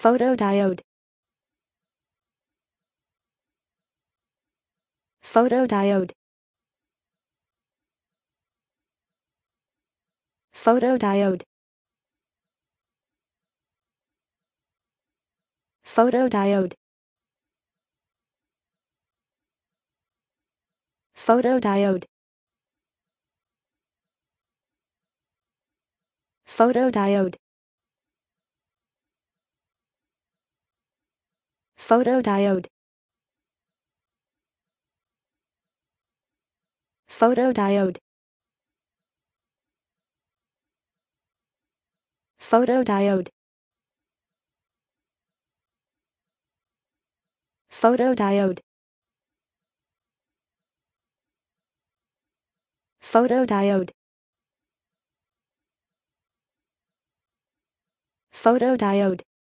photodiode, photodiode, photodiode, photodiode, photodiode, photodiode, photodiode, photodiode, photodiode, photodiode, photodiode, photodiode,